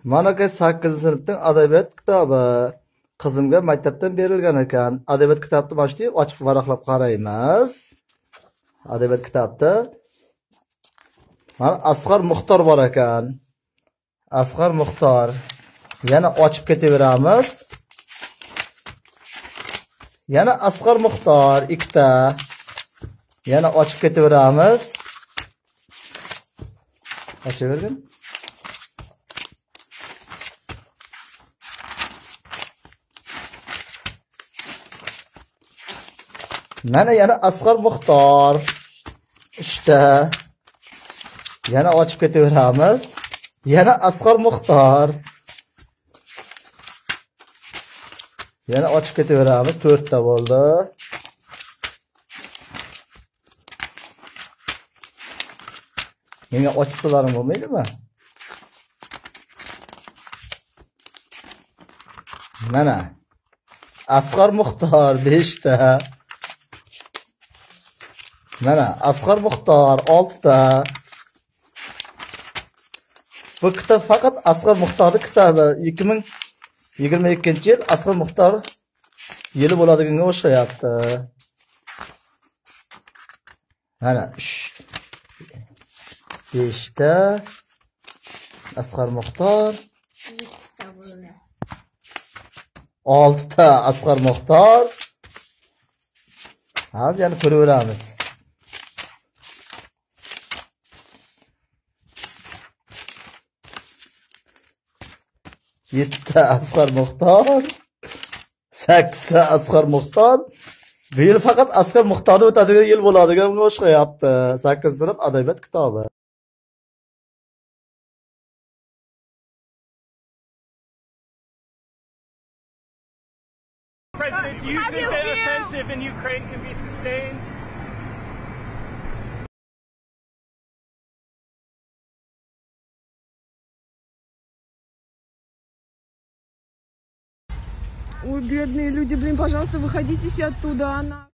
Mana ki 8-sinfning adabiyot kitobi qizimga maktabdan berilgan ekan. Adabiyot kitobni boshlayib ochib varaqlab qaraymiz. Adabiyot kitobda mana Asqar Muxtor bor ekan. Asqar Muxtor. Yana ochib ketaveramiz. Yana Asqar Muxtor ikkita. Yana ochib ketaveramiz. Ochaverdim. Mana yana Asqar Muxtor. İşte. Yana ochib ketaveramiz. Yana Asqar Muxtor. Yana ochib ketaveramiz. 4 ta bo'ldi. Menga ochsalarim bo'lmaydimi? Mana Asqar Muxtor 5 ta. Mana Asqar Muxtor 6 ta. Bu kitob faqat Asqar Muxtorning kitobi. 2022-yil Asqar Muxtor yili bo'ladiganga o'xshayapti. Mana 5 ta Asqar Muxtor. 6 ta Asqar Muxtor. Hozir yana ko'raveramiz. 7 ta Asqar Muxtor. 8 ta Asqar Muxtor. Bu yil faqat Asqar Muxtorni o'tadigan yil bo'ladiganga o'xshayapti. 8-sinf adabiyot kitobi. President, do you think that offensive in Ukraine can be sustained? Ой, бедные люди, блин, пожалуйста, выходите все оттуда, она...